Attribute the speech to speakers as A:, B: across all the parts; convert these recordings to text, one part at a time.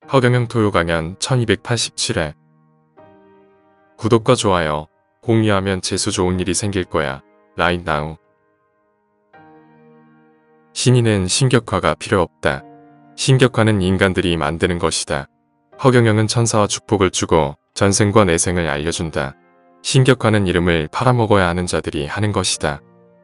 A: 허경영 토요 강연 1287회. 구독과 좋아요, 공유하면 재수 좋은 일이 생길 거야. 라인 나우. 신인은 신격화가 필요 없다. 신격화는 인간들이 만드는 것이다. 허경영은 천사와 축복을 주고 전생과 내생을 알려준다. 신격화는 이름을 팔아먹어야 하는 자들이 하는 것이다.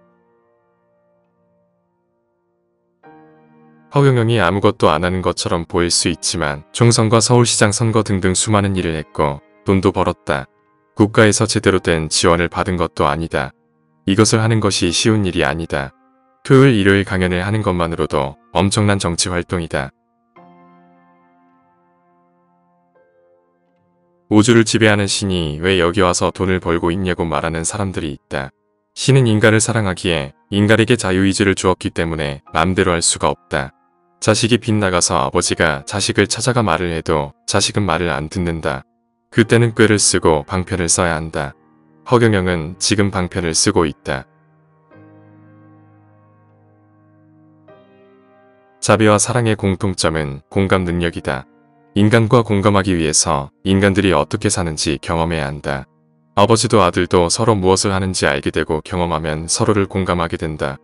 A: 허경영이 아무것도 안 하는 것처럼 보일 수 있지만 총선과 서울시장 선거 등등 수많은 일을 했고 돈도 벌었다. 국가에서 제대로 된 지원을 받은 것도 아니다. 이것을 하는 것이 쉬운 일이 아니다. 토요일 일요일 강연을 하는 것만으로도 엄청난 정치 활동이다. 우주를 지배하는 신이 왜 여기 와서 돈을 벌고 있냐고 말하는 사람들이 있다. 신은 인간을 사랑하기에 인간에게 자유의지를 주었기 때문에 마음대로 할 수가 없다. 자식이 빗나가서 아버지가 자식을 찾아가 말을 해도 자식은 말을 안 듣는다. 그때는 꾀를 쓰고 방편을 써야 한다. 허경영은 지금 방편을 쓰고 있다. 자비와 사랑의 공통점은 공감 능력이다. 인간과 공감하기 위해서 인간들이 어떻게 사는지 경험해야 한다. 아버지도 아들도 서로 무엇을 하는지 알게 되고 경험하면 서로를 공감하게 된다.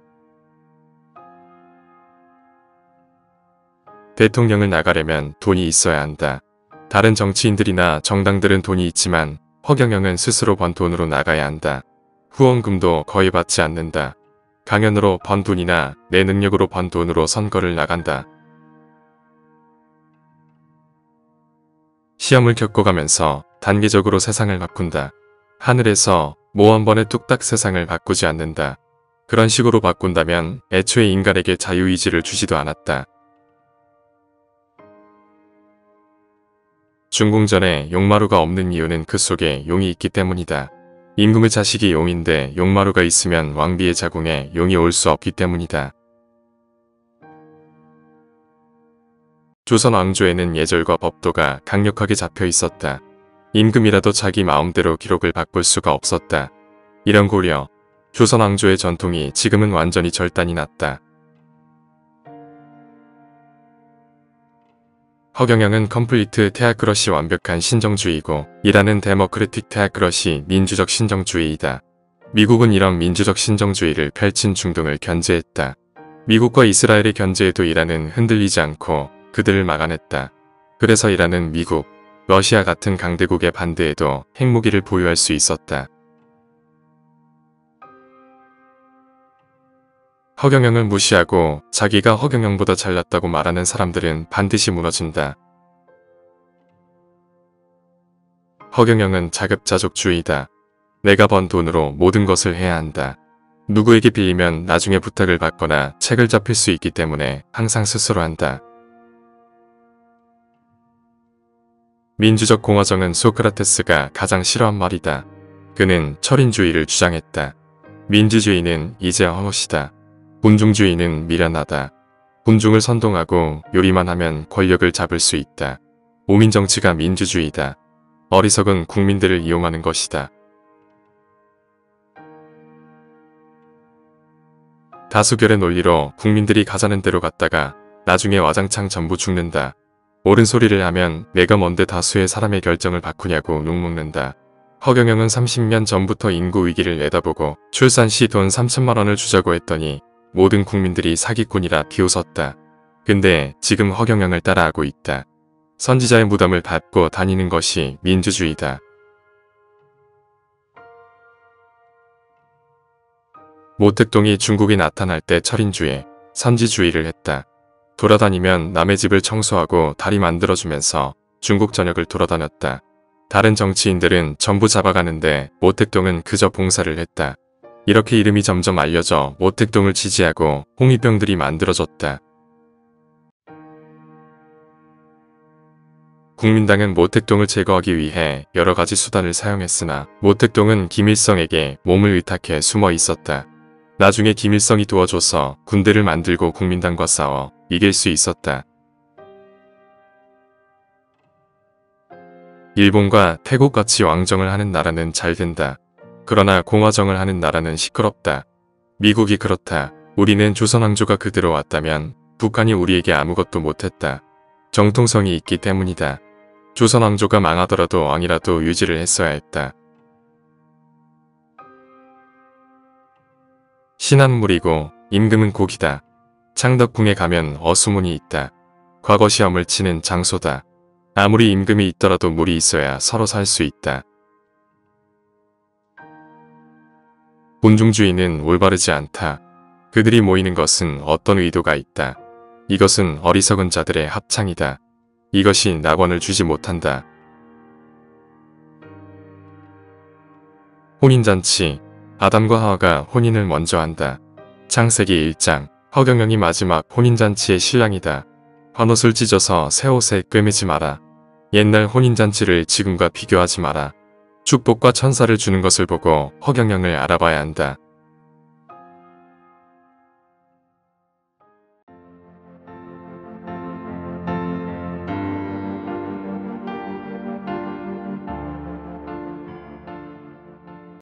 A: 대통령을 나가려면 돈이 있어야 한다. 다른 정치인들이나 정당들은 돈이 있지만 허경영은 스스로 번 돈으로 나가야 한다. 후원금도 거의 받지 않는다. 강연으로 번 돈이나 내 능력으로 번 돈으로 선거를 나간다. 시험을 겪어가면서 단계적으로 세상을 바꾼다. 하늘에서 뭐 한 번에 뚝딱 세상을 바꾸지 않는다. 그런 식으로 바꾼다면 애초에 인간에게 자유의지를 주지도 않았다. 중궁전에 용마루가 없는 이유는 그 속에 용이 있기 때문이다. 임금의 자식이 용인데 용마루가 있으면 왕비의 자궁에 용이 올 수 없기 때문이다. 조선 왕조에는 예절과 법도가 강력하게 잡혀 있었다. 임금이라도 자기 마음대로 기록을 바꿀 수가 없었다. 이런 고려, 조선 왕조의 전통이 지금은 완전히 절단이 났다. 허경영은 컴플리트 테아크러시 완벽한 신정주의이고 이라는 데모크래틱 테아크러시 민주적 신정주의이다. 미국은 이런 민주적 신정주의를 펼친 중동을 견제했다. 미국과 이스라엘의 견제에도 이란은 흔들리지 않고 그들을 막아냈다. 그래서 이란은 미국, 러시아 같은 강대국의 반대에도 핵무기를 보유할 수 있었다. 허경영을 무시하고 자기가 허경영보다 잘났다고 말하는 사람들은 반드시 무너진다. 허경영은 자급자족주의다. 내가 번 돈으로 모든 것을 해야 한다. 누구에게 빌리면 나중에 부탁을 받거나 책을 잡힐 수 있기 때문에 항상 스스로 한다. 민주적 공화정은 소크라테스가 가장 싫어한 말이다. 그는 철인주의를 주장했다. 민주주의는 이제 헛것이다. 군중주의는 미련하다. 군중을 선동하고 요리만 하면 권력을 잡을 수 있다. 오민정치가 민주주의다. 어리석은 국민들을 이용하는 것이다. 다수결의 논리로 국민들이 가자는 대로 갔다가 나중에 와장창 전부 죽는다. 옳은 소리를 하면 내가 뭔데 다수의 사람의 결정을 바꾸냐고 욕먹는다. 허경영은 30년 전부터 인구 위기를 내다보고 출산 시 돈 3천만 원을 주자고 했더니 모든 국민들이 사기꾼이라 비웃었다. 근데 지금 허경영을 따라하고 있다. 선지자의 무덤을 밟고 다니는 것이 민주주의다. 모택동이 중국이 나타날 때 철인주의, 선지주의를 했다. 돌아다니면 남의 집을 청소하고 다리 만들어주면서 중국 전역을 돌아다녔다. 다른 정치인들은 전부 잡아가는데 모택동은 그저 봉사를 했다. 이렇게 이름이 점점 알려져 모택동을 지지하고 홍위병들이 만들어졌다. 국민당은 모택동을 제거하기 위해 여러 가지 수단을 사용했으나 모택동은 김일성에게 몸을 의탁해 숨어 있었다. 나중에 김일성이 도와줘서 군대를 만들고 국민당과 싸워 이길 수 있었다. 일본과 태국같이 왕정을 하는 나라는 잘 된다. 그러나 공화정을 하는 나라는 시끄럽다. 미국이 그렇다. 우리는 조선왕조가 그대로 왔다면 북한이 우리에게 아무것도 못했다. 정통성이 있기 때문이다. 조선 왕조가 망하더라도 왕이라도 유지를 했어야 했다. 신한 물이고 임금은 고기다. 창덕궁에 가면 어수문이 있다. 과거 시험을 치는 장소다. 아무리 임금이 있더라도 물이 있어야 서로 살 수 있다. 본중주의는 올바르지 않다. 그들이 모이는 것은 어떤 의도가 있다. 이것은 어리석은 자들의 합창이다. 이것이 낙원을 주지 못한다. 혼인잔치. 아담과 하와가 혼인을 먼저 한다. 창세기 1장. 허경영이 마지막 혼인잔치의 신랑이다. 환옷을 찢어서 새 옷에 꿰매지 마라. 옛날 혼인잔치를 지금과 비교하지 마라. 축복과 천사를 주는 것을 보고 허경영을 알아봐야 한다.